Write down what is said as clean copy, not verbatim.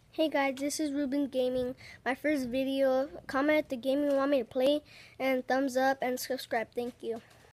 Hey guys, this is Ruben Gaming. My first video. Comment the game you want me to play and thumbs up and subscribe. Thank you.